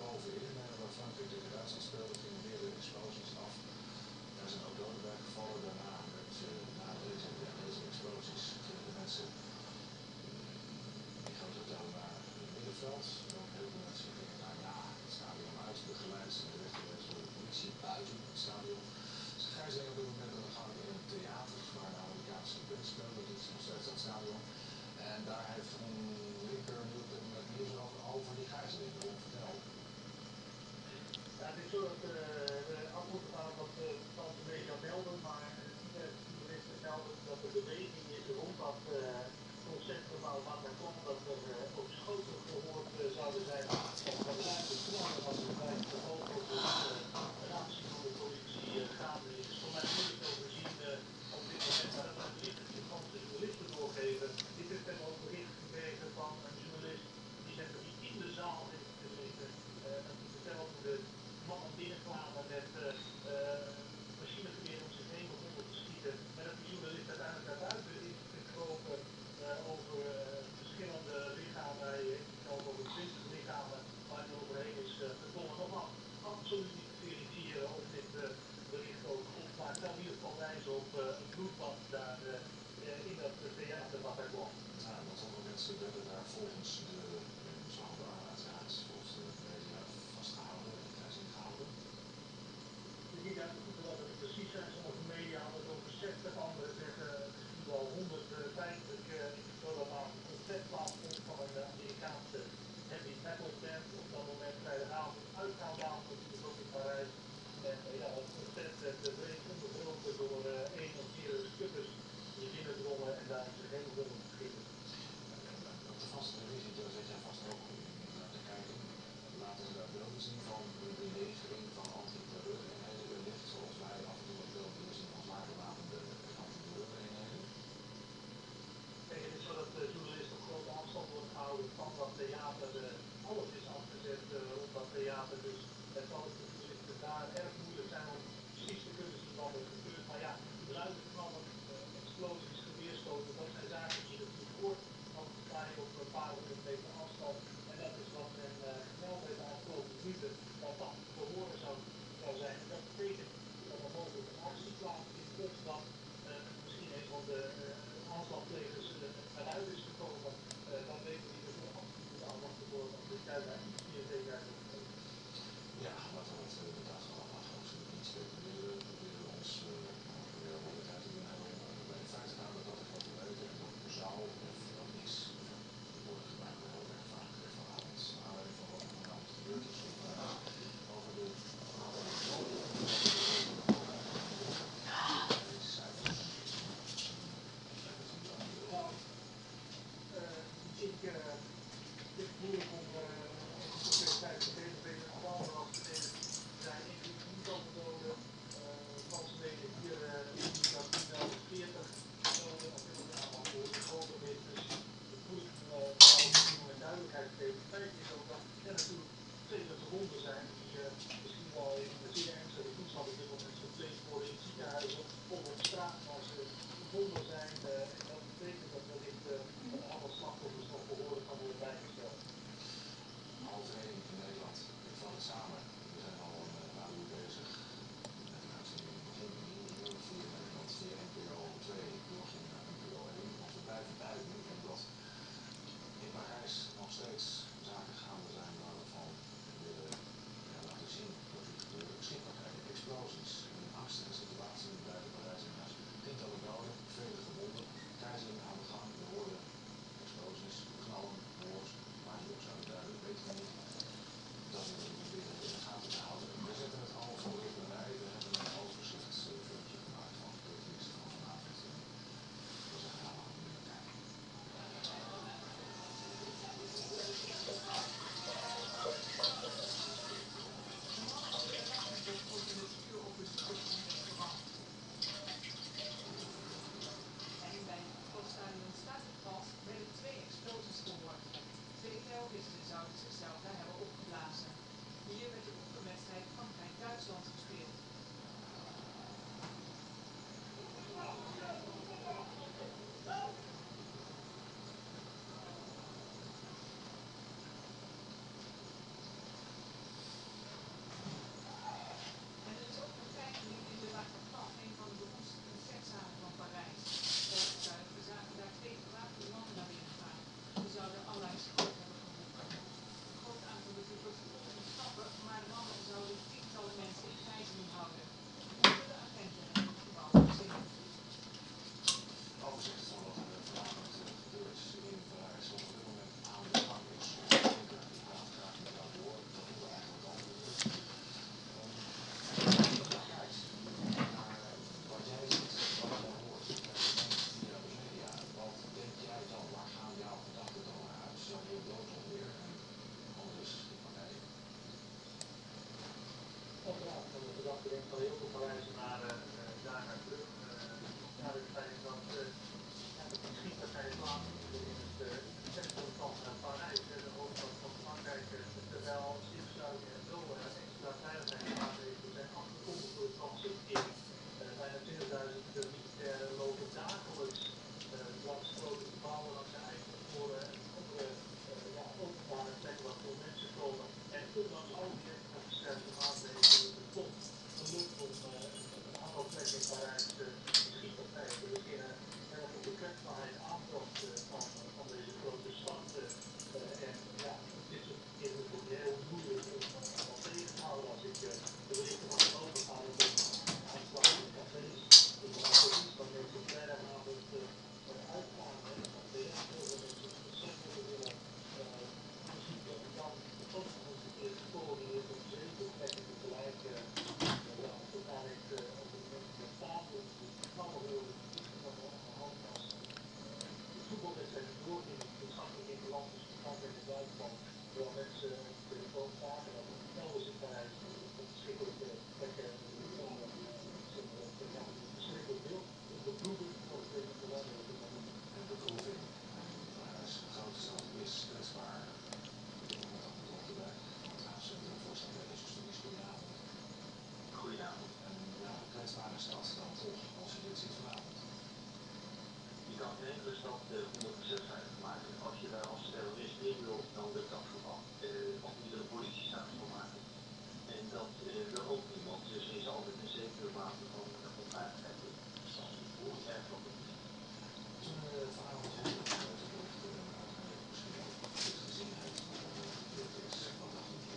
bovenin, waar Frankrijk tegen Duitsland speelde, gingen weer de explosies af. Daar zijn ook doden bij gevallen. Daarna werd na deze explosies gingen de mensen in grote getalen naar het middenveld. Ook heel veel mensen gingen naar het stadion uit, begeleid en er werd geweest door de politie buiten het stadion. Ze gijzeling op dit moment aan de gang in het theater, waar de Amerikaanse band speelt. Dat is nog steeds dat stadion. En daar heeft een linker nu op dit moment nieuws over die gijzeling. Vertel. Ja, het is zo dat we af moeten gaan wat de Franse media melden, maar journalisten melden dat de beweging is rond dat concertgebouw van de klant dat er ook schoten gehoord zouden zijn. Vanuit de plannen van de wijk verhoogd op de actie van de politie gaande is. Voor mij moeilijk te overzien op dit moment, maar dat is bericht dat je gewoon de journalisten doorgeven. Dit is dan ook bericht gekregen van een journalist die zegt dat hij in de zaal heeft gezeten. Dat hij vertelt hoe de mannen binnenkwamen met machinegeweren om zich heen begonnen te schieten. En dat die journalist uiteindelijk naar buiten is gekropen over verschillende lichamen. Ik geloof over 20 lichamen waar hij overheen is geklommen. Nogmaals, absoluut niet te verifiëren of dit bericht ook klopt. Maar het kan in ieder geval wijzen op een bloedbad daar in dat theater wat daar kwam. Ja, want hoeveel mensen werden daar volgens de volgens de media vastgehouden en gijzeling gehouden? Het is niet uit te voegen wat het precies zijn. Sommige media hadden het over 60, anderen zeggen misschien wel 150. Ik geloof dat daar een concert plaatsvond van een Amerikaanse heavy metal band. Op dat moment vrijdagavond uitgaanavond, natuurlijk ook in Parijs. En ja, dat concert werd breed onderbroken door één of meerdere schutters die binnendrongen en daar zich heen begonnen te schieten. Op de vaste televisie zet jij vast ook naar te kijken. Laten ze daar beelden zien van de belegering van antiterreureenheden wellicht, zoals wij af en toe wat beelden zien van zwaar gewapende antiterreureenheden. Kijk, het is zo dat de journalisten op grote afstand worden gehouden van dat theater. Alles is afgezet op dat theater, dus het zal het voor journalisten daar erg moeilijk zijn om precies te kunnen zien wat er gebeurt. Maar ja, ruimteknallen, explosies, geweerstoten, dat zijn zaken die je natuurlijk hoort. Want dan sta je op een paar honderd meter afstand. En dat is wat men gemeld heeft de afgelopen minuten, dat dat te horen zou zijn. En dat betekent dat er mogelijk een actie plaatsvindt of dat misschien een van de aanslagplegers eruit is gekomen. Dat weten we niet. We zullen absoluut moeten afwachten voor de autoriteit daar iets meer zekerheid over geven. Ja, laten we het inderdaad allemaal absoluut niet speculeren. We proberen ons proberen mogelijkheid te doen hebben om bij de feiten te houden dat ik wat te weten en dat zou of dat is. Tegenwoordig gebruiken we heel erg vaak verhalend aanleiding van wat er vanavond gebeurd is. Over de cijfers. Het is moeilijk om zoveel tijd te geven. Ik weet allemaal als er zijn inclusief niet over doden. Franse media hier in dat 40 doden. Dat willen we allemaal voor de grote business. Het moeilijk om duidelijkheid te geven. Het feit is ook dat er natuurlijk vele gewonden zijn die misschien wel in een zeer ernstige toestand op dit moment verpleegd worden in ziekenhuizen of op straat waar ze gevonden zijn. En dat betekent dat wellicht een aantal slachtoffers nog behoorlijk kan worden bijgesteld. 12:30 in Nederland. Ik vat het samen. We zijn al een uur bezig. Met een uitzending begonnen in Nieuwsuur, 4 Nederland, 4 NPO 2, doorging naar NPO 1. Want we blijven duiden omdat in Parijs nog steeds zaken gaande zijn waarvan kan heel veel verwijzen naar daar terug. Naar het feit dat de schietpartij plaatsvindt in het centrum van Parijs, de hoofdstad van Frankrijk, terwijl stilsluiting en zo extra veiligheidsmaatregelen zijn afgekondigd door het transitkeer. Bijna 20.000 militairen lopen dagelijks langs grote gebouwen, langs de Eiffeltoren en andere openbare plekken waar veel mensen komen. En ondanks al die extra verscherpte maatregelen is het toch gelukt om een aantal plekken in Parijs schietpartijen te beginnen. En dat op de kwetsbaarheid aantoont van deze grote stad. En ja, dit soort keer is het heel moeilijk om dat tegen te houden. Als ik de berichten van geloven ga, dat er aanslagen in cafés, in de politie, waar mensen op vrijdagavond uitgaan. Van heel veel mensen die gezellig willen muzieken en dan ook nog eens een keer gekomen is op 7 plekken tegelijk. Uiteindelijk ook de mensen met tafel die allemaal horen van de hand was. De voetbalwedstrijd doorging, de schatting in het land tussen Frankrijk en Duitsland. Terwijl mensen op de telefoon zagen dat elders in Parijs op verschillende plekken verschrikkelijk beeld. De bloeden voor de verandering op dit moment. En beproeving. Parijs, de grote stad, is kwetsbaar. Goedenavond. En ja, kwetsbare stad dan toch, als je dit ziet vanavond. Je kan geen enkele stad 100% veilig maken. Als je daar als terrorist in wil, dan lukt dat vooral. Of moet er een politiestaat voor maken. En dat wil ook niemand. Dus er is altijd een zekere mate van onveiligheid in. Hoe erg van het is. Toen vanavond heel veel misschien ook dit gezien heeft, wat er gebeurd is, wat dacht je?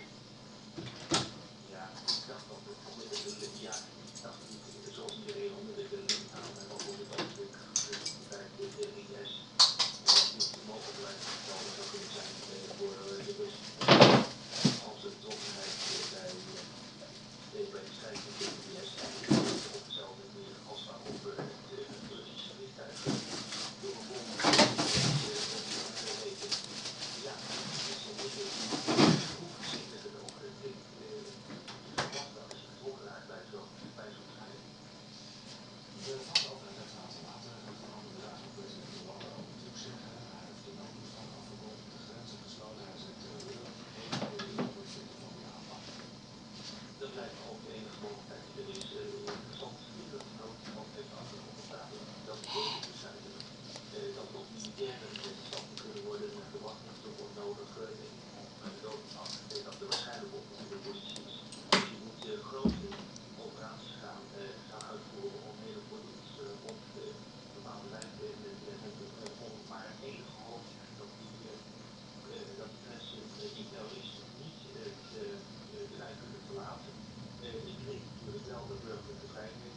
Ja, ik dacht dat het dacht niet zoals iedereen onder de link aan en wat onder het ogenblik bij de IS niet mogelijk lijkt zou kunnen zijn voor de Russen. Als de betrokkenheid bij de strijd tegen de IS op dezelfde manier als waarop het Russische vliegtuig door een bom weten. Ja, dat zijn dingen die hoeven er ook als je betrokken raakt bij zo'n strijd. De Franse overheid heeft een aantal maatregelen genomen. De Duitse president Hollande ook natuurlijk zeggen. Hij heeft de noodtoestand afgekondigd, de grenzen gesloten. Hij zegt de euro heen en weer op het zitten van die aanpak. Dat blijft ook de enige mogelijkheid die er is. Interessant is dat de noodtoestand heeft afgekondigd. Dat betekent dus feitelijk dat ook militairen in deze stad kunnen worden gebracht. En dat wordt nodig om de dood af. Dat er waarschijnlijk ook nog de politie is. Dus je moet grote operaties gaan uitvoeren om hele volumes rond bepaalde wijken en om maar enige hoop dat die mensen, die terroristen niet het terrein kunnen verlaten. Ik denk natuurlijk wel de burgerlijke vrijheden.